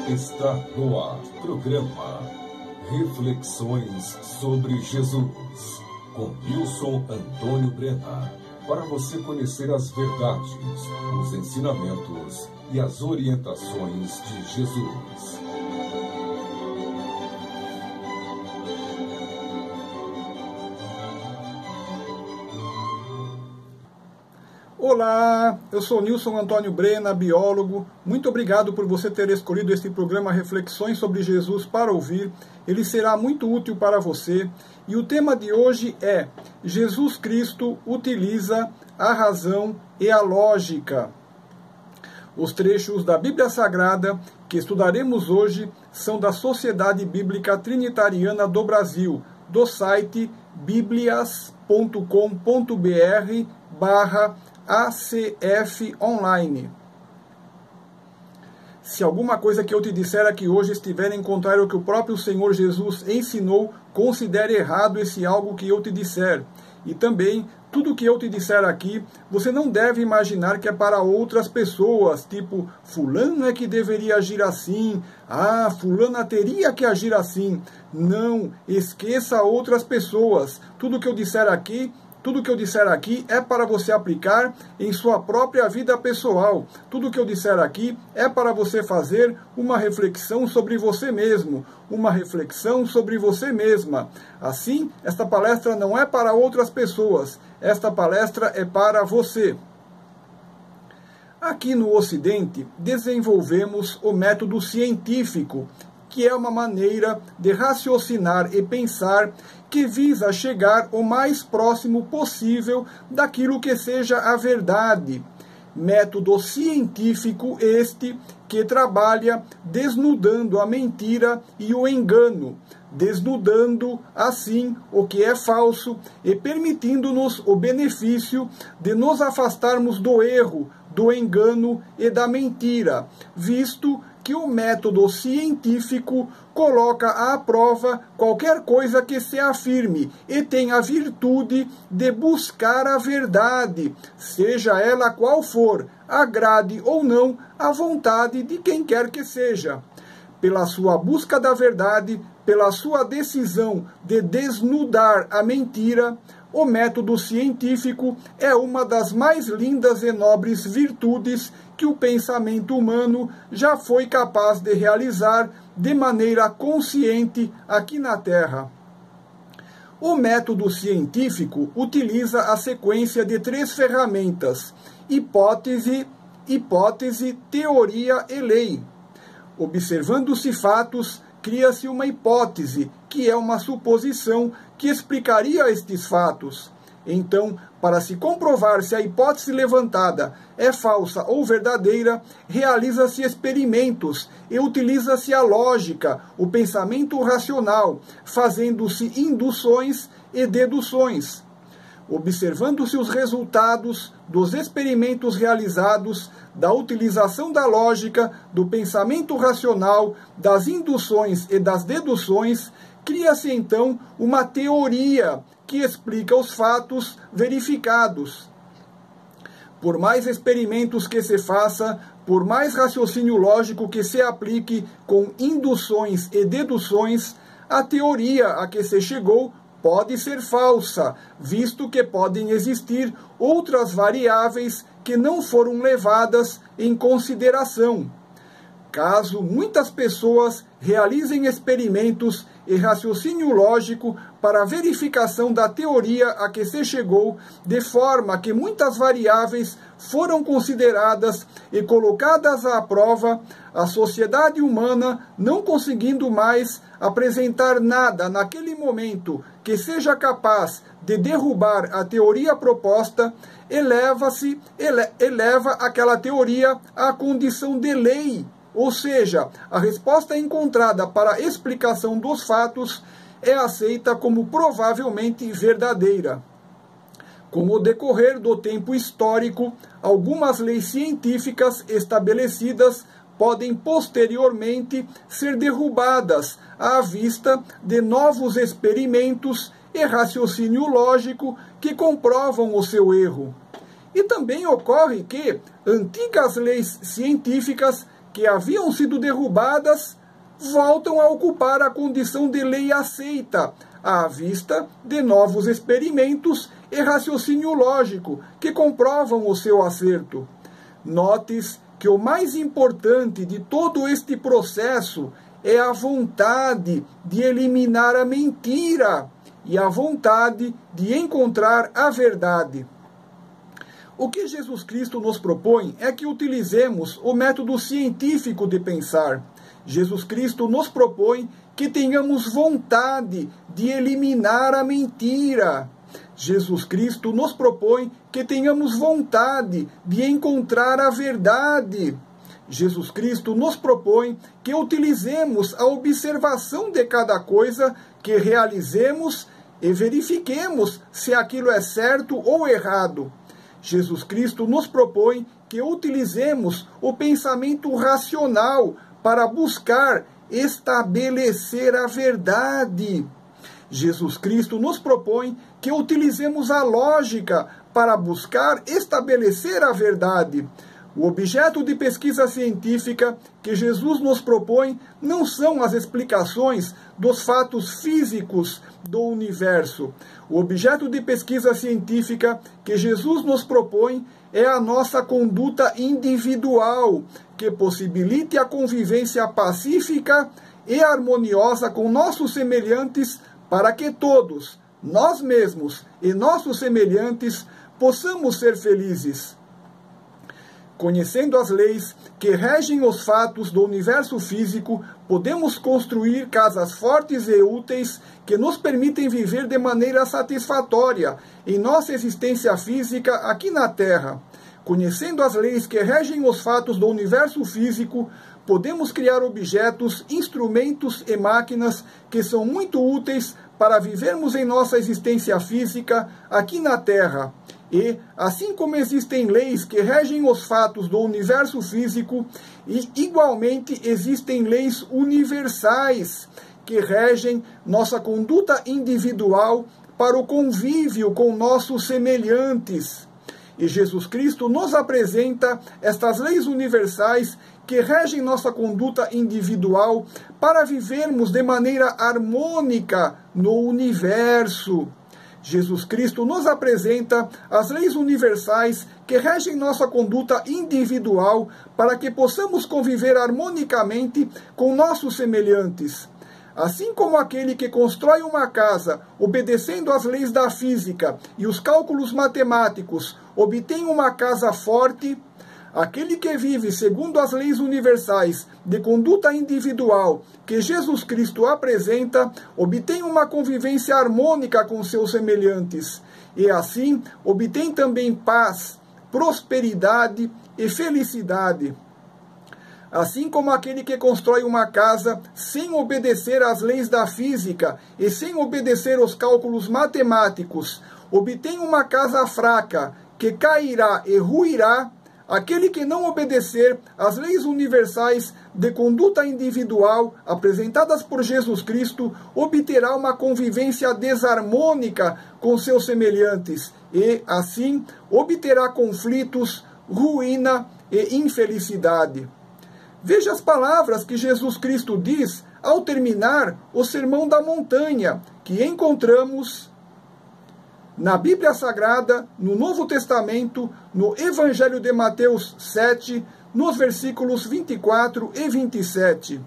Está no ar, programa Reflexões sobre Jesus, com Nilson Antônio Brena, para você conhecer as verdades, os ensinamentos e as orientações de Jesus. Olá, eu sou Nilson Antônio Brena, biólogo. Muito obrigado por você ter escolhido este programa Reflexões sobre Jesus para ouvir. Ele será muito útil para você. E o tema de hoje é: Jesus Cristo utiliza a razão e a lógica. Os trechos da Bíblia Sagrada que estudaremos hoje são da Sociedade Bíblica Trinitariana do Brasil, do site biblias.com.br/ACF online. Se alguma coisa que eu te disser aqui hoje estiver em contrário ao que o próprio Senhor Jesus ensinou, considere errado esse algo que eu te disser. E também, tudo que eu te disser aqui, você não deve imaginar que é para outras pessoas, tipo, fulano é que deveria agir assim, fulana teria que agir assim. Não, esqueça outras pessoas. Tudo que eu disser aqui é para você aplicar em sua própria vida pessoal. Tudo que eu disser aqui é para você fazer uma reflexão sobre você mesmo, uma reflexão sobre você mesma. Assim, esta palestra não é para outras pessoas, esta palestra é para você. Aqui no Ocidente, desenvolvemos o método científico, que é uma maneira de raciocinar e pensar que visa chegar o mais próximo possível daquilo que seja a verdade. Método científico este que trabalha desnudando a mentira e o engano, desnudando, assim, o que é falso e permitindo-nos o benefício de nos afastarmos do erro, do engano e da mentira, visto que o método científico coloca à prova qualquer coisa que se afirme e tem a virtude de buscar a verdade, seja ela qual for, agrade ou não a vontade de quem quer que seja. Pela sua busca da verdade, pela sua decisão de desnudar a mentira, o método científico é uma das mais lindas e nobres virtudes que o pensamento humano já foi capaz de realizar de maneira consciente aqui na Terra. O método científico utiliza a sequência de 3 ferramentas: hipótese, teoria e lei. Observando-se fatos, cria-se uma hipótese, que é uma suposição que explicaria estes fatos. Então, para se comprovar se a hipótese levantada é falsa ou verdadeira, realiza-se experimentos e utiliza-se a lógica, o pensamento racional, fazendo-se induções e deduções. Observando-se os resultados dos experimentos realizados, da utilização da lógica, do pensamento racional, das induções e das deduções, cria-se então uma teoria que explica os fatos verificados. Por mais experimentos que se faça, por mais raciocínio lógico que se aplique com induções e deduções, a teoria a que se chegou pode ser falsa, visto que podem existir outras variáveis que não foram levadas em consideração. Caso muitas pessoas realizem experimentos e raciocínio lógico para a verificação da teoria a que se chegou, de forma que muitas variáveis foram consideradas e colocadas à prova, a sociedade humana, não conseguindo mais apresentar nada naquele momento que seja capaz de derrubar a teoria proposta, eleva aquela teoria à condição de lei. Ou seja, a resposta encontrada para a explicação dos fatos é aceita como provavelmente verdadeira. Com o decorrer do tempo histórico, algumas leis científicas estabelecidas podem posteriormente ser derrubadas à vista de novos experimentos e raciocínio lógico que comprovam o seu erro. E também ocorre que antigas leis científicas que haviam sido derrubadas voltam a ocupar a condição de lei aceita, à vista de novos experimentos e raciocínio lógico que comprovam o seu acerto. Note-se que o mais importante de todo este processo é a vontade de eliminar a mentira e a vontade de encontrar a verdade. O que Jesus Cristo nos propõe é que utilizemos o método científico de pensar. Jesus Cristo nos propõe que tenhamos vontade de eliminar a mentira. Jesus Cristo nos propõe que tenhamos vontade de encontrar a verdade. Jesus Cristo nos propõe que utilizemos a observação de cada coisa que realizemos e verifiquemos se aquilo é certo ou errado. Jesus Cristo nos propõe que utilizemos o pensamento racional para buscar estabelecer a verdade. Jesus Cristo nos propõe que utilizemos a lógica para buscar estabelecer a verdade. O objeto de pesquisa científica que Jesus nos propõe não são as explicações dos fatos físicos do universo. O objeto de pesquisa científica que Jesus nos propõe é a nossa conduta individual, que possibilite a convivência pacífica e harmoniosa com nossos semelhantes, para que todos, nós mesmos e nossos semelhantes, possamos ser felizes. Conhecendo as leis que regem os fatos do universo físico, podemos construir casas fortes e úteis que nos permitem viver de maneira satisfatória em nossa existência física aqui na Terra. Conhecendo as leis que regem os fatos do universo físico, podemos criar objetos, instrumentos e máquinas que são muito úteis para vivermos em nossa existência física aqui na Terra. E, assim como existem leis que regem os fatos do universo físico, igualmente existem leis universais que regem nossa conduta individual para o convívio com nossos semelhantes. E Jesus Cristo nos apresenta estas leis universais que regem nossa conduta individual para vivermos de maneira harmônica no universo. Jesus Cristo nos apresenta as leis universais que regem nossa conduta individual para que possamos conviver harmonicamente com nossos semelhantes. Assim como aquele que constrói uma casa obedecendo às leis da física e os cálculos matemáticos obtém uma casa forte, aquele que vive segundo as leis universais de conduta individual que Jesus Cristo apresenta, obtém uma convivência harmônica com seus semelhantes, e assim obtém também paz, prosperidade e felicidade. Assim como aquele que constrói uma casa sem obedecer às leis da física e sem obedecer aos cálculos matemáticos, obtém uma casa fraca que cairá e ruirá, aquele que não obedecer às leis universais de conduta individual apresentadas por Jesus Cristo obterá uma convivência desarmônica com seus semelhantes e, assim, obterá conflitos, ruína e infelicidade. Veja as palavras que Jesus Cristo diz ao terminar o Sermão da Montanha, que encontramos na Bíblia Sagrada, no Novo Testamento, no Evangelho de Mateus 7, nos versículos 24 e 27.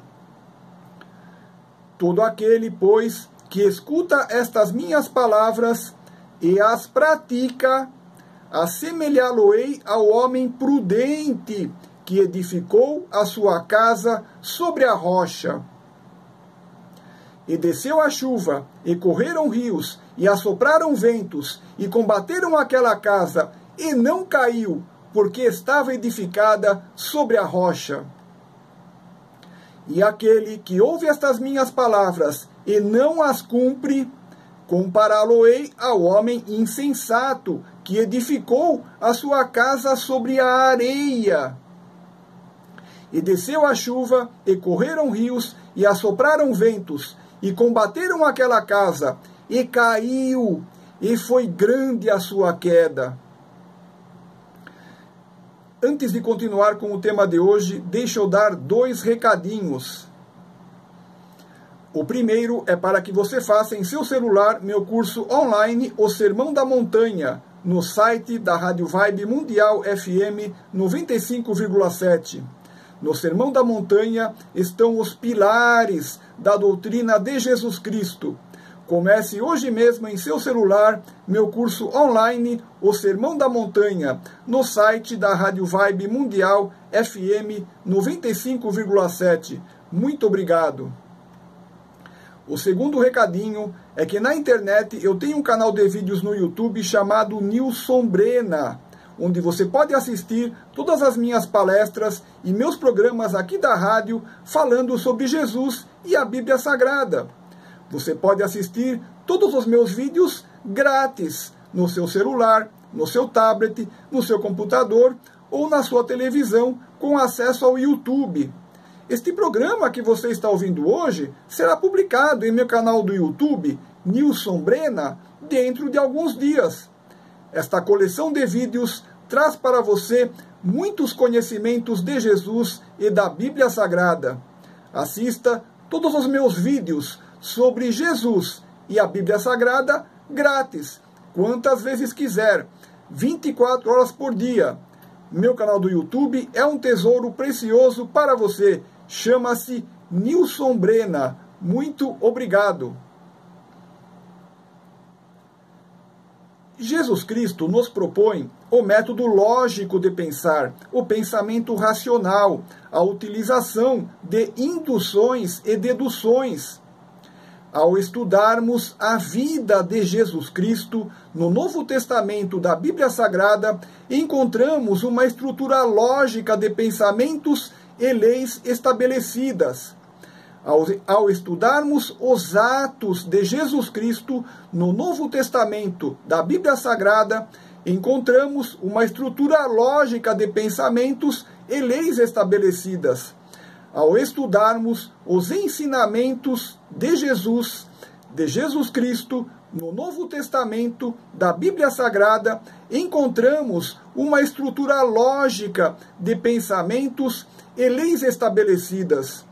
Todo aquele, pois, que escuta estas minhas palavras e as pratica, assemelhá-lo-ei ao homem prudente, que edificou a sua casa sobre a rocha. E desceu a chuva, e correram rios, e assopraram ventos, e combateram aquela casa, e não caiu, porque estava edificada sobre a rocha. E aquele que ouve estas minhas palavras, e não as cumpre, compará-lo-ei ao homem insensato, que edificou a sua casa sobre a areia. E desceu a chuva, e correram rios, e assopraram ventos, e combateram aquela casa, e caiu, e foi grande a sua queda. Antes de continuar com o tema de hoje, deixa eu dar 2 recadinhos. O primeiro é para que você faça em seu celular meu curso online, O Sermão da Montanha, no site da Rádio Vibe Mundial FM 95,7. No Sermão da Montanha estão os pilares da doutrina de Jesus Cristo. Comece hoje mesmo em seu celular meu curso online, O Sermão da Montanha, no site da Rádio Vibe Mundial FM 95,7. Muito obrigado. O segundo recadinho é que na internet eu tenho um canal de vídeos no YouTube chamado Nilson Brena, onde você pode assistir todas as minhas palestras e meus programas aqui da rádio falando sobre Jesus e a Bíblia Sagrada. Você pode assistir todos os meus vídeos grátis no seu celular, no seu tablet, no seu computador ou na sua televisão com acesso ao YouTube. Este programa que você está ouvindo hoje será publicado em meu canal do YouTube, Nilson Brena, dentro de alguns dias. Esta coleção de vídeos traz para você muitos conhecimentos de Jesus e da Bíblia Sagrada. Assista todos os meus vídeos sobre Jesus e a Bíblia Sagrada grátis, quantas vezes quiser, 24 horas por dia. Meu canal do YouTube é um tesouro precioso para você. Chama-se Nilson Brena. Muito obrigado. Jesus Cristo nos propõe o método lógico de pensar, o pensamento racional, a utilização de induções e deduções. Ao estudarmos a vida de Jesus Cristo no Novo Testamento da Bíblia Sagrada, encontramos uma estrutura lógica de pensamentos e leis estabelecidas. Ao estudarmos os atos de Jesus Cristo no Novo Testamento da Bíblia Sagrada, encontramos uma estrutura lógica de pensamentos e leis estabelecidas. Ao estudarmos os ensinamentos de Jesus Cristo, no Novo Testamento da Bíblia Sagrada, encontramos uma estrutura lógica de pensamentos e leis estabelecidas.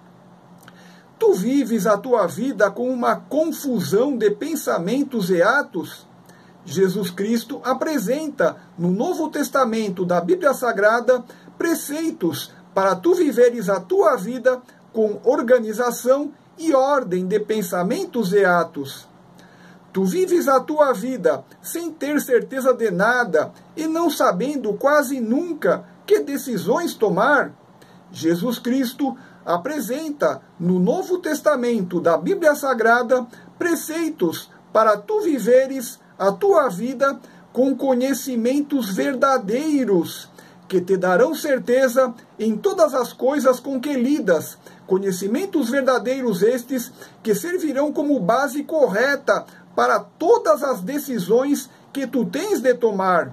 Tu vives a tua vida com uma confusão de pensamentos e atos? Jesus Cristo apresenta no Novo Testamento da Bíblia Sagrada preceitos para tu viveres a tua vida com organização e ordem de pensamentos e atos. Tu vives a tua vida sem ter certeza de nada e não sabendo quase nunca que decisões tomar? Jesus Cristo apresenta no Novo Testamento da Bíblia Sagrada preceitos para tu viveres a tua vida com conhecimentos verdadeiros, que te darão certeza em todas as coisas com que lidas, conhecimentos verdadeiros estes que servirão como base correta para todas as decisões que tu tens de tomar.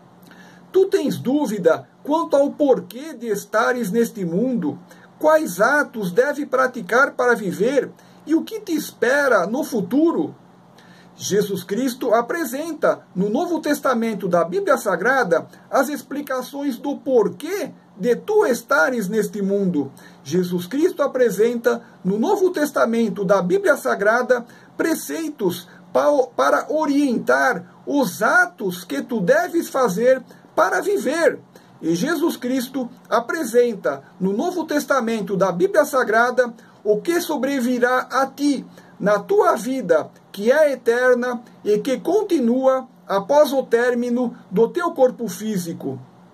Tu tens dúvida quanto ao porquê de estares neste mundo, quais atos deve praticar para viver e o que te espera no futuro? Jesus Cristo apresenta no Novo Testamento da Bíblia Sagrada as explicações do porquê de tu estares neste mundo. Jesus Cristo apresenta no Novo Testamento da Bíblia Sagrada preceitos para orientar os atos que tu deves fazer para viver. E Jesus Cristo apresenta no Novo Testamento da Bíblia Sagrada o que sobrevirá a ti na tua vida, que é eterna e que continua após o término do teu corpo físico.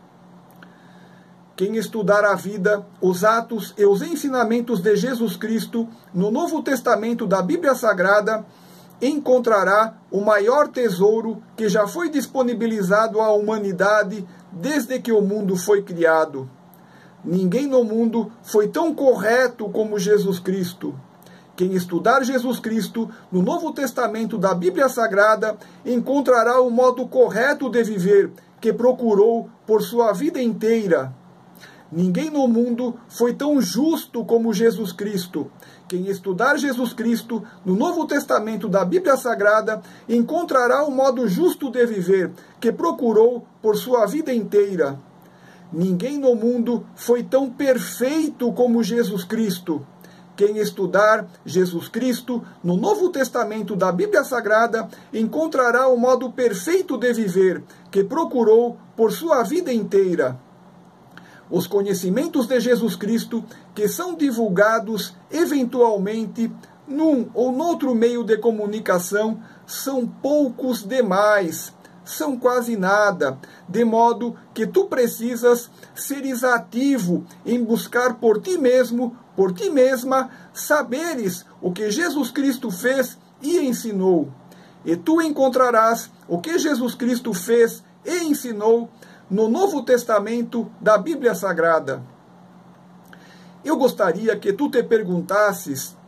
Quem estudar a vida, os atos e os ensinamentos de Jesus Cristo no Novo Testamento da Bíblia Sagrada encontrará o maior tesouro que já foi disponibilizado à humanidade desde que o mundo foi criado. Ninguém no mundo foi tão correto como Jesus Cristo. Quem estudar Jesus Cristo no Novo Testamento da Bíblia Sagrada encontrará o modo correto de viver que procurou por sua vida inteira. Ninguém no mundo foi tão justo como Jesus Cristo. Quem estudar Jesus Cristo no Novo Testamento da Bíblia Sagrada encontrará o modo justo de viver que procurou por sua vida inteira. Ninguém no mundo foi tão perfeito como Jesus Cristo. Quem estudar Jesus Cristo no Novo Testamento da Bíblia Sagrada encontrará o modo perfeito de viver que procurou por sua vida inteira. Os conhecimentos de Jesus Cristo que são divulgados eventualmente num ou noutro meio de comunicação são poucos demais, são quase nada, de modo que tu precisas seres ativo em buscar por ti mesmo, por ti mesma, saberes o que Jesus Cristo fez e ensinou. E tu encontrarás o que Jesus Cristo fez e ensinou no Novo Testamento da Bíblia Sagrada. Eu gostaria que tu te perguntasses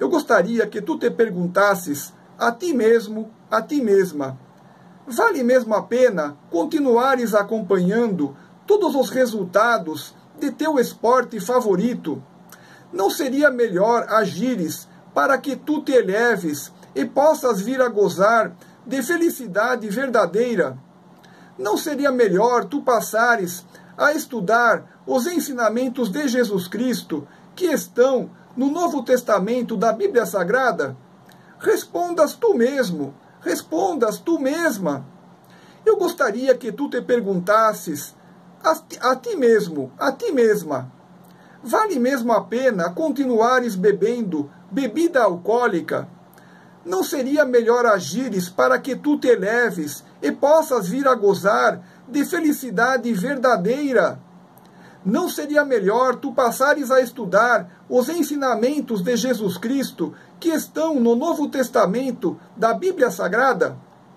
a ti mesmo, a ti mesma, vale mesmo a pena continuares acompanhando todos os resultados de teu esporte favorito? Não seria melhor agires para que tu te eleves e possas vir a gozar de felicidade verdadeira? Não seria melhor tu passares a estudar os ensinamentos de Jesus Cristo que estão no Novo Testamento da Bíblia Sagrada? Respondas tu mesmo, respondas tu mesma. Eu gostaria que tu te perguntasses a ti mesmo, a ti mesma, vale mesmo a pena continuares bebendo bebida alcoólica? Não seria melhor agires para que tu te eleves e possas vir a gozar de felicidade verdadeira? Não seria melhor tu passares a estudar os ensinamentos de Jesus Cristo que estão no Novo Testamento da Bíblia Sagrada?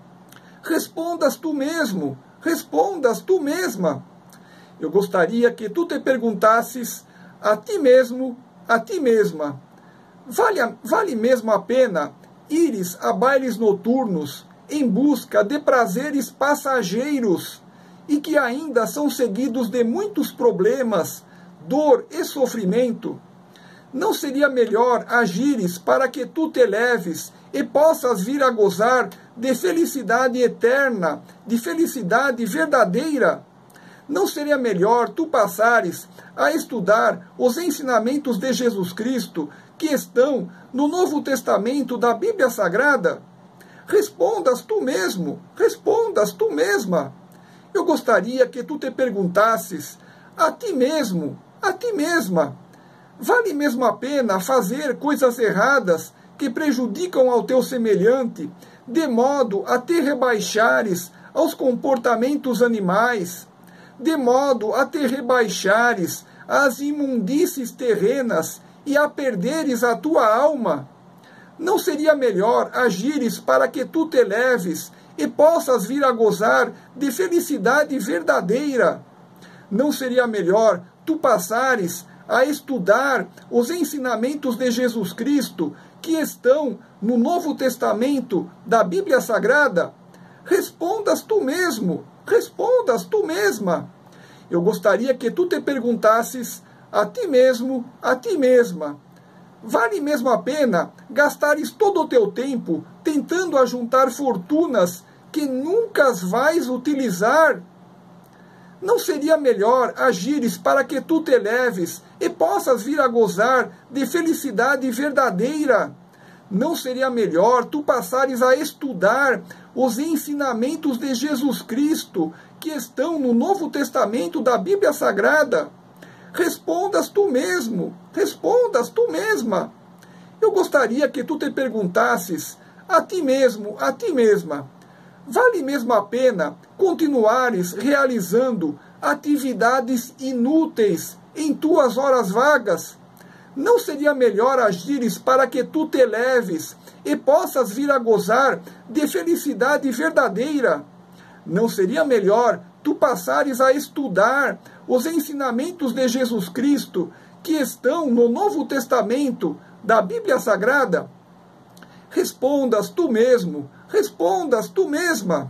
Respondas tu mesmo, respondas tu mesma. Eu gostaria que tu te perguntasses a ti mesmo, a ti mesma, vale mesmo a pena ires a bailes noturnos em busca de prazeres passageiros e que ainda são seguidos de muitos problemas, dor e sofrimento? Não seria melhor agires para que tu te eleves e possas vir a gozar de felicidade eterna, de felicidade verdadeira? Não seria melhor tu passares a estudar os ensinamentos de Jesus Cristo que estão no Novo Testamento da Bíblia Sagrada? Respondas tu mesmo, respondas tu mesma. Eu gostaria que tu te perguntasses a ti mesmo, a ti mesma, vale mesmo a pena fazer coisas erradas que prejudicam ao teu semelhante, de modo a te rebaixares aos comportamentos animais, de modo a te rebaixares às imundícies terrenas e a perderes a tua alma? Não seria melhor agires para que tu te eleves e possas vir a gozar de felicidade verdadeira? Não seria melhor tu passares a estudar os ensinamentos de Jesus Cristo que estão no Novo Testamento da Bíblia Sagrada? Respondas tu mesmo, respondas tu mesma. Eu gostaria que tu te perguntasses a ti mesmo, a ti mesma, vale mesmo a pena gastares todo o teu tempo tentando ajuntar fortunas que nunca as vais utilizar? Não seria melhor agires para que tu te eleves e possas vir a gozar de felicidade verdadeira? Não seria melhor tu passares a estudar os ensinamentos de Jesus Cristo que estão no Novo Testamento da Bíblia Sagrada? Respondas tu mesmo, respondas tu mesma. Eu gostaria que tu te perguntasses a ti mesmo, a ti mesma, vale mesmo a pena continuares realizando atividades inúteis em tuas horas vagas? Não seria melhor agires para que tu te eleves e possas vir a gozar de felicidade verdadeira? Não seria melhor tu passares a estudar os ensinamentos de Jesus Cristo que estão no Novo Testamento da Bíblia Sagrada? Respondas tu mesmo, respondas tu mesma.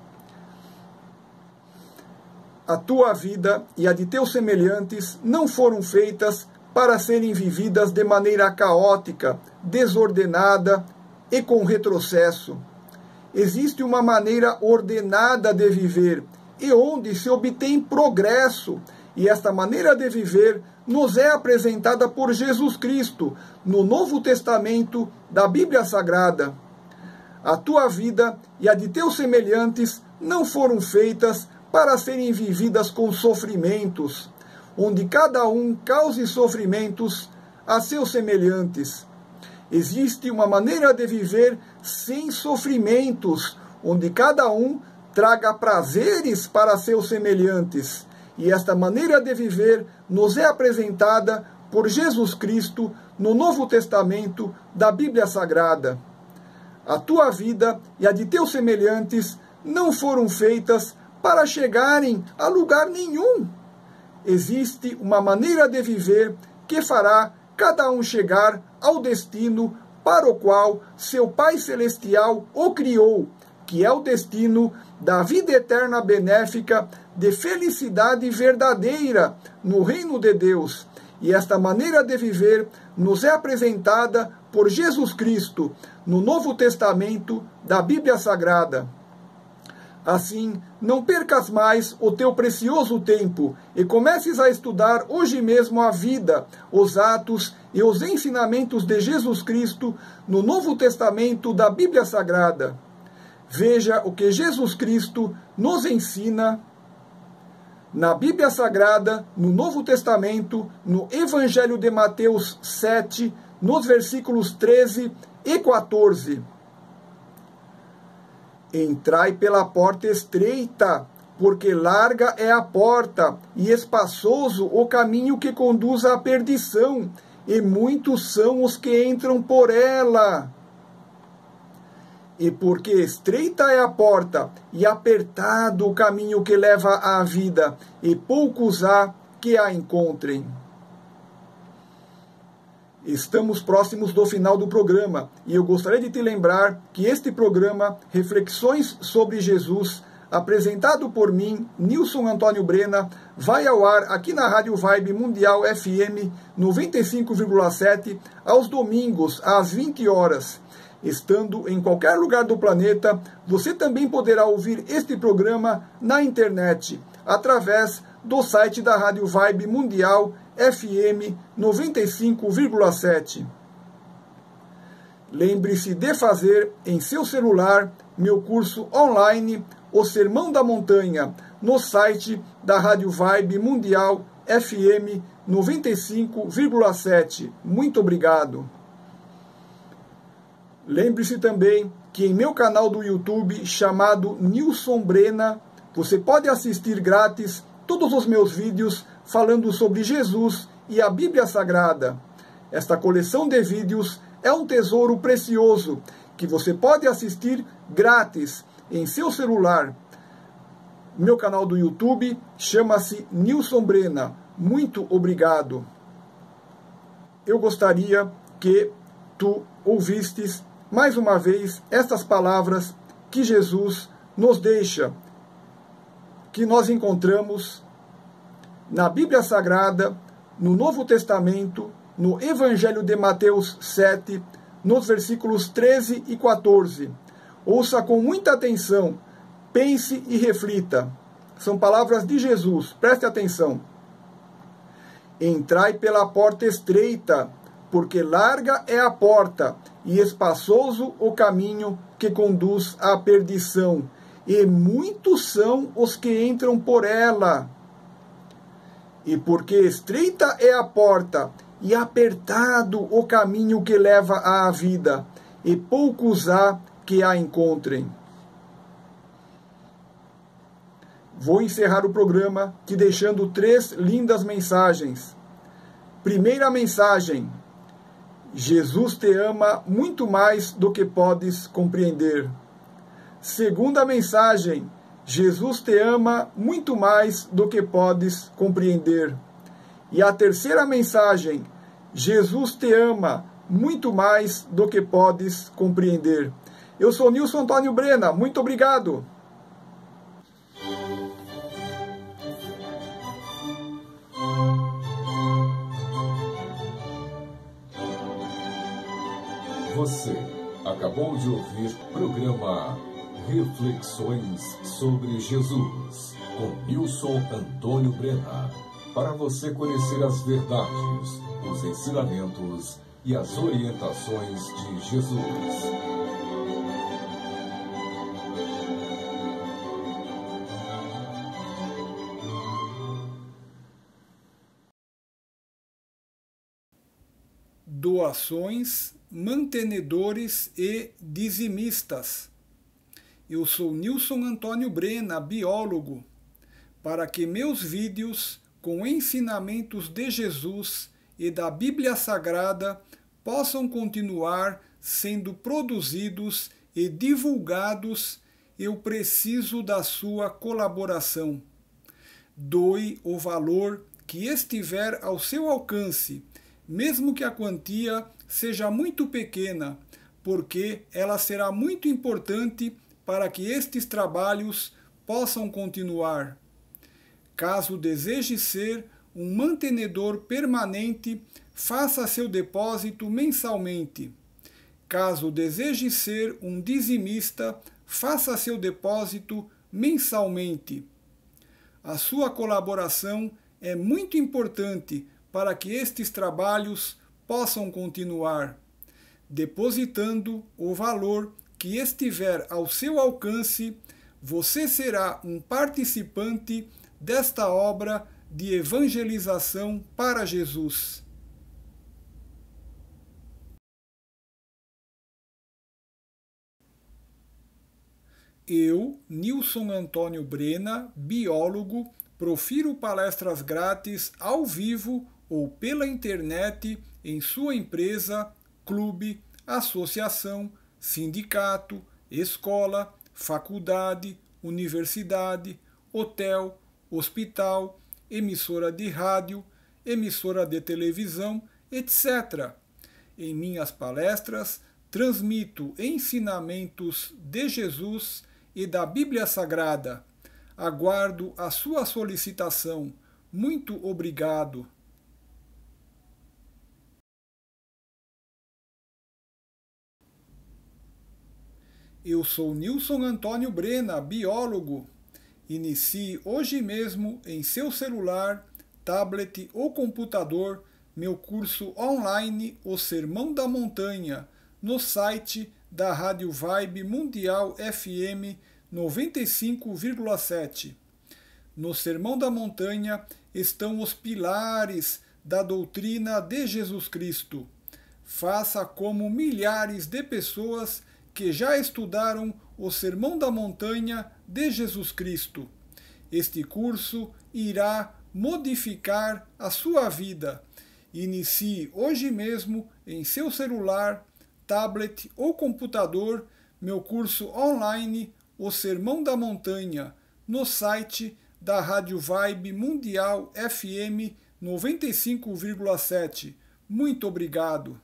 A tua vida e a de teus semelhantes não foram feitas para serem vividas de maneira caótica, desordenada e com retrocesso. Existe uma maneira ordenada de viver e onde se obtém progresso e esta maneira de viver nos é apresentada por Jesus Cristo no Novo Testamento da Bíblia Sagrada. A tua vida e a de teus semelhantes não foram feitas para serem vividas com sofrimentos, onde cada um cause sofrimentos a seus semelhantes. Existe uma maneira de viver sem sofrimentos, onde cada um traga prazeres para seus semelhantes. E esta maneira de viver nos é apresentada por Jesus Cristo no Novo Testamento da Bíblia Sagrada. A tua vida e a de teus semelhantes não foram feitas para chegarem a lugar nenhum. Existe uma maneira de viver que fará cada um chegar ao destino para o qual seu Pai Celestial o criou, que é o destino da vida eterna benéfica, de felicidade verdadeira no reino de Deus. E esta maneira de viver nos é apresentada por Jesus Cristo no Novo Testamento da Bíblia Sagrada. Assim, não percas mais o teu precioso tempo e comeces a estudar hoje mesmo a vida, os atos e os ensinamentos de Jesus Cristo no Novo Testamento da Bíblia Sagrada. Veja o que Jesus Cristo nos ensina na Bíblia Sagrada, no Novo Testamento, no Evangelho de Mateus 7, nos versículos 13 e 14. Entrai pela porta estreita, porque larga é a porta, e espaçoso o caminho que conduz à perdição, e muitos são os que entram por ela. E porque estreita é a porta, e apertado o caminho que leva à vida, e poucos há que a encontrem. Estamos próximos do final do programa, e eu gostaria de te lembrar que este programa, Reflexões sobre Jesus, apresentado por mim, Nilson Antônio Brena, vai ao ar aqui na Rádio Vibe Mundial FM 95,7, aos domingos, às 20 horas. Estando em qualquer lugar do planeta, você também poderá ouvir este programa na internet, através do site da Rádio Vibe Mundial FM 95,7. Lembre-se de fazer em seu celular meu curso online, O Sermão da Montanha, no site da Rádio Vibe Mundial FM 95,7. Muito obrigado. Lembre-se também que em meu canal do YouTube, chamado Nilson Brena, você pode assistir grátis todos os meus vídeos falando sobre Jesus e a Bíblia Sagrada. Esta coleção de vídeos é um tesouro precioso que você pode assistir grátis em seu celular. Meu canal do YouTube chama-se Nilson Brena. Muito obrigado. Eu gostaria que tu ouvistes mais uma vez estas palavras que Jesus nos deixa, que nós encontramos na Bíblia Sagrada, no Novo Testamento, no Evangelho de Mateus 7, nos versículos 13 e 14. Ouça com muita atenção, pense e reflita. São palavras de Jesus, preste atenção. Entrai pela porta estreita, porque larga é a porta, e espaçoso o caminho que conduz à perdição, e muitos são os que entram por ela. E porque estreita é a porta, e apertado o caminho que leva à vida, e poucos há que a encontrem. Vou encerrar o programa te deixando 3 lindas mensagens. Primeira mensagem: Jesus te ama muito mais do que podes compreender. Segunda mensagem: Jesus te ama muito mais do que podes compreender. E a terceira mensagem: Jesus te ama muito mais do que podes compreender. Eu sou Nilson Antônio Brena, muito obrigado. Você acabou de ouvir o programa Reflexões sobre Jesus, com Nilson Antônio Brena. para você conhecer as verdades, os ensinamentos e as orientações de Jesus. Doações, mantenedores e dizimistas. Eu sou Nilson Antônio Brena, biólogo. Para que meus vídeos com ensinamentos de Jesus e da Bíblia Sagrada possam continuar sendo produzidos e divulgados, eu preciso da sua colaboração. Doe o valor que estiver ao seu alcance, mesmo que a quantia seja muito pequena, porque ela será muito importante para que estes trabalhos possam continuar. Caso deseje ser um mantenedor permanente, faça seu depósito mensalmente. Caso deseje ser um dizimista, faça seu depósito mensalmente. A sua colaboração é muito importante para que estes trabalhos possam continuar. Depositando o valor que estiver ao seu alcance, você será um participante desta obra de evangelização para Jesus. Eu, Nilson Antônio Brena, biólogo, profiro palestras grátis ao vivo ou pela internet em sua empresa, clube, associação, sindicato, escola, faculdade, universidade, hotel, hospital, emissora de rádio, emissora de televisão, etc. Em minhas palestras, transmito ensinamentos de Jesus e da Bíblia Sagrada. Aguardo a sua solicitação. Muito obrigado. Eu sou Nilson Antônio Brena, biólogo. Inicie hoje mesmo em seu celular, tablet ou computador meu curso online O Sermão da Montanha, no site da Rádio Vibe Mundial FM 95,7. No Sermão da Montanha estão os pilares da doutrina de Jesus Cristo. Faça como milhares de pessoas que já estudaram o Sermão da Montanha de Jesus Cristo. Este curso irá modificar a sua vida. Inicie hoje mesmo em seu celular, tablet ou computador meu curso online O Sermão da Montanha, no site da Rádio Vibe Mundial FM 95,7. Muito obrigado.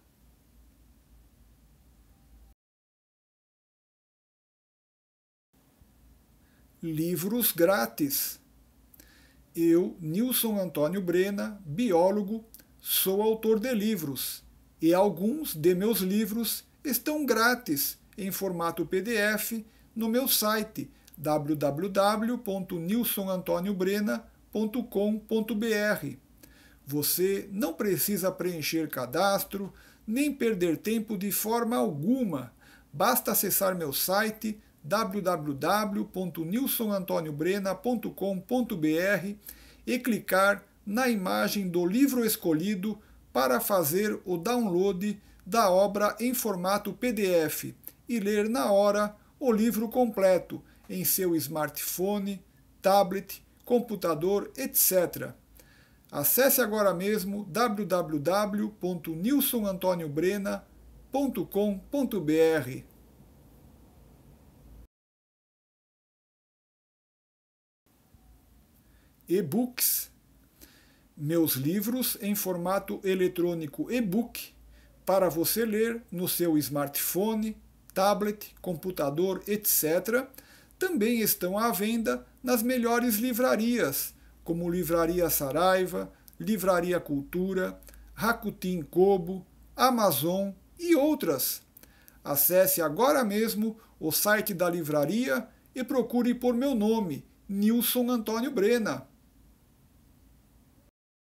Livros grátis. Eu, Nilson Antônio Brena, biólogo, sou autor de livros e alguns de meus livros estão grátis em formato PDF no meu site www.nilsonantoniobrena.com.br. Você não precisa preencher cadastro nem perder tempo de forma alguma. Basta acessar meu site www.nilsonantoniobrena.com.br e clicar na imagem do livro escolhido para fazer o download da obra em formato PDF e ler na hora o livro completo em seu smartphone, tablet, computador, etc. Acesse agora mesmo www.nilsonantoniobrena.com.br. E-books. Meus livros em formato eletrônico e-book para você ler no seu smartphone, tablet, computador, etc., também estão à venda nas melhores livrarias, como Livraria Saraiva, Livraria Cultura, Rakuten Kobo, Amazon e outras. Acesse agora mesmo o site da livraria e procure por meu nome, Nilson Antônio Brena.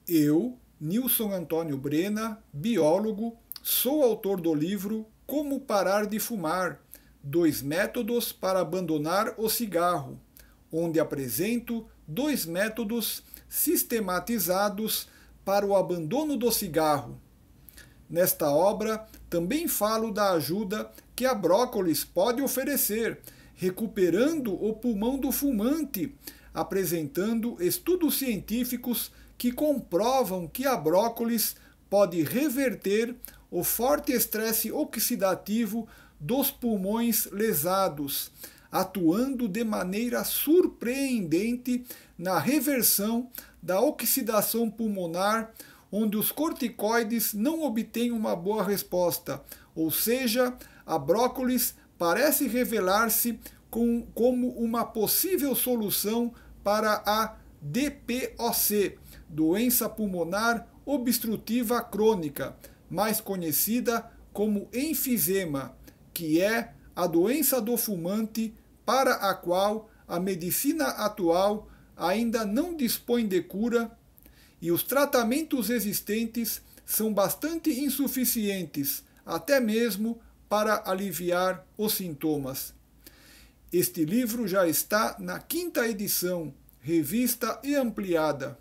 Eu, Nilson Antônio Brena, biólogo, sou autor do livro Como Parar de Fumar, 2 métodos para abandonar o cigarro, onde apresento 2 métodos sistematizados para o abandono do cigarro. Nesta obra, também falo da ajuda que a brócolis pode oferecer, recuperando o pulmão do fumante, apresentando estudos científicos que comprovam que a brócolis pode reverter o forte estresse oxidativo dos pulmões lesados, atuando de maneira surpreendente na reversão da oxidação pulmonar, onde os corticoides não obtêm uma boa resposta, ou seja, a brócolis parece revelar-se como uma possível solução para a DPOC, doença pulmonar obstrutiva crônica, mais conhecida como enfisema, que é a doença do fumante para a qual a medicina atual ainda não dispõe de cura e os tratamentos existentes são bastante insuficientes, até mesmo para aliviar os sintomas. Este livro já está na 5ª edição, revista e ampliada.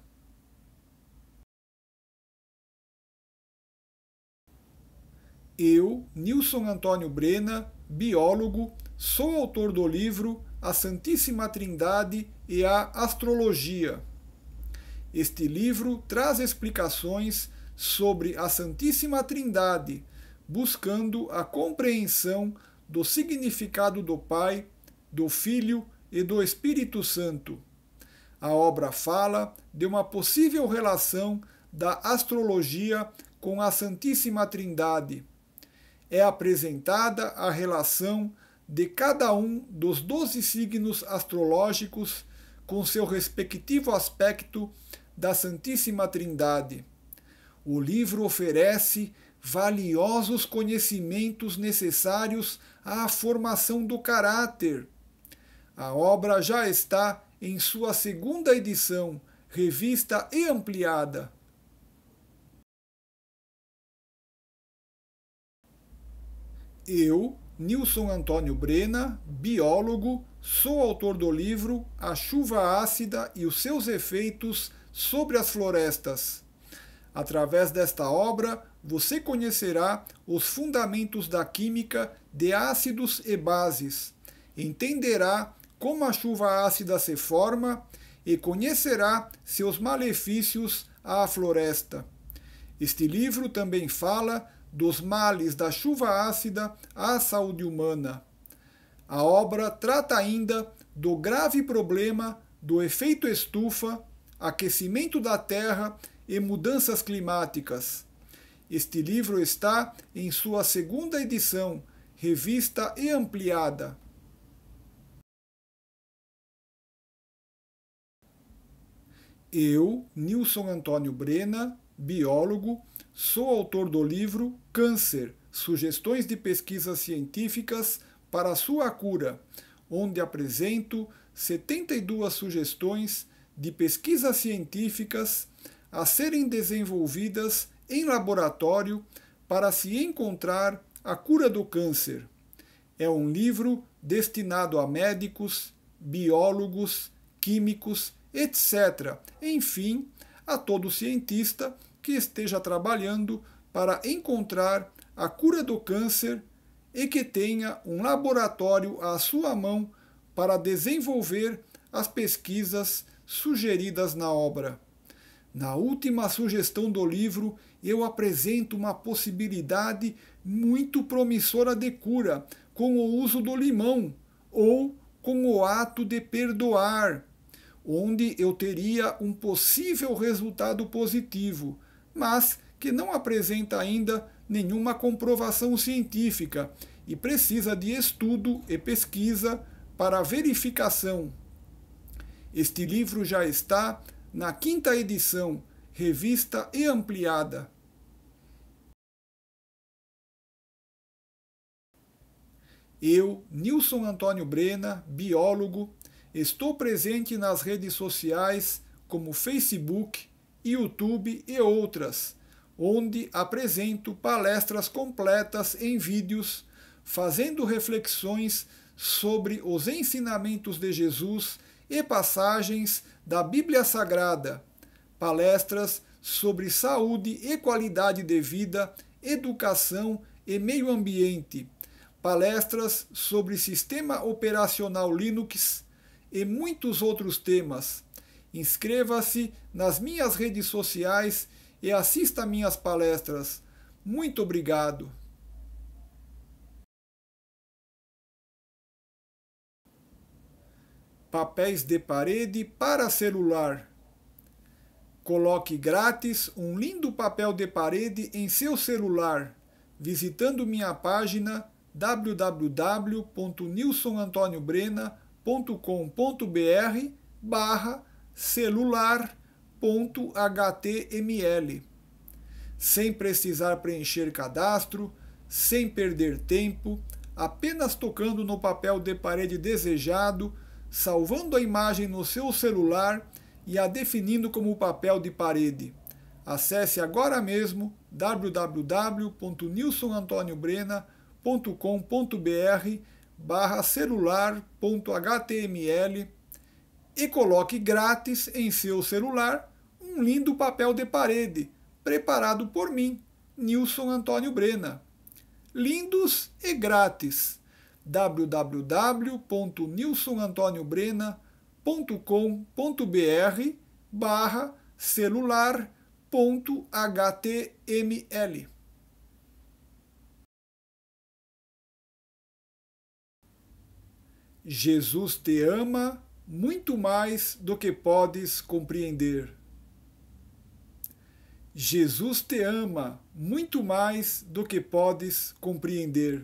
Eu, Nilson Antônio Brena, biólogo, sou autor do livro A Santíssima Trindade e a Astrologia. Este livro traz explicações sobre a Santíssima Trindade, buscando a compreensão do significado do Pai, do Filho e do Espírito Santo. A obra fala de uma possível relação da astrologia com a Santíssima Trindade. É apresentada a relação de cada um dos 12 signos astrológicos com seu respectivo aspecto da Santíssima Trindade. O livro oferece valiosos conhecimentos necessários à formação do caráter. A obra já está em sua 2ª edição, revista e ampliada. Eu, Nilson Antônio Brena, biólogo, sou autor do livro A Chuva Ácida e os seus efeitos sobre as florestas. Através desta obra, você conhecerá os fundamentos da química de ácidos e bases, entenderá como a chuva ácida se forma e conhecerá seus malefícios à floresta. Este livro também fala dos males da chuva ácida à saúde humana. A obra trata ainda do grave problema do efeito estufa, aquecimento da Terra e mudanças climáticas. Este livro está em sua 2ª edição, revista e ampliada. Eu, Nilson Antônio Brena, biólogo, sou autor do livro Câncer, Sugestões de Pesquisas Científicas para a Sua Cura, onde apresento 72 sugestões de pesquisas científicas a serem desenvolvidas em laboratório para se encontrar a cura do câncer. É um livro destinado a médicos, biólogos, químicos, etc. Enfim, a todo cientista que esteja trabalhando para encontrar a cura do câncer e que tenha um laboratório à sua mão para desenvolver as pesquisas sugeridas na obra. Na última sugestão do livro, eu apresento uma possibilidade muito promissora de cura com o uso do limão ou com o ato de perdoar, onde eu teria um possível resultado positivo, mas que não apresenta ainda nenhuma comprovação científica e precisa de estudo e pesquisa para verificação. Este livro já está na 5ª edição, revista e ampliada. Eu, Nilson Antônio Brena, biólogo, estou presente nas redes sociais como Facebook, YouTube e outras, onde apresento palestras completas em vídeos, fazendo reflexões sobre os ensinamentos de Jesus e passagens da Bíblia Sagrada, palestras sobre saúde e qualidade de vida, educação e meio ambiente, palestras sobre sistema operacional Linux e muitos outros temas. Inscreva-se nas minhas redes sociais e assista minhas palestras. Muito obrigado. Papéis de parede para celular. Coloque grátis um lindo papel de parede em seu celular, visitando minha página www.nilsonantoniobrenna.com.br/celular.html. Sem precisar preencher cadastro, sem perder tempo, apenas tocando no papel de parede desejado, salvando a imagem no seu celular e a definindo como papel de parede. Acesse agora mesmo www.nilsonantoniobrenna.com.br/celular.html e coloque grátis em seu celular um lindo papel de parede, preparado por mim, Nilson Antônio Brenna. Lindos e grátis. www.nilsonantoniobrenna.com.br/celular.html. Jesus te ama muito mais do que podes compreender. Jesus te ama muito mais do que podes compreender.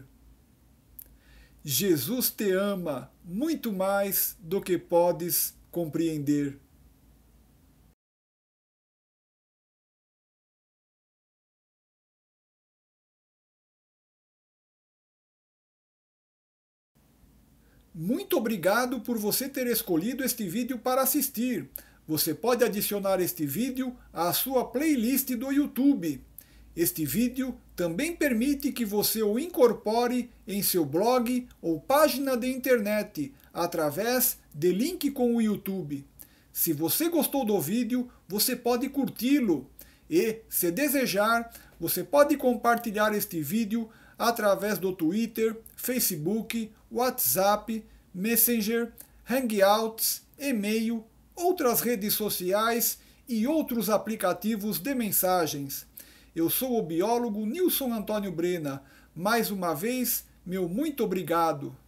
Jesus te ama muito mais do que podes compreender. Muito obrigado por você ter escolhido este vídeo para assistir. Você pode adicionar este vídeo à sua playlist do YouTube. Este vídeo também permite que você o incorpore em seu blog ou página de internet, através de link com o YouTube. Se você gostou do vídeo, você pode curti-lo. E, se desejar, você pode compartilhar este vídeo através do Twitter, Facebook, WhatsApp, Messenger, Hangouts, e-mail, outras redes sociais e outros aplicativos de mensagens. Eu sou o biólogo Nilson Antônio Brenna. Mais uma vez, meu muito obrigado.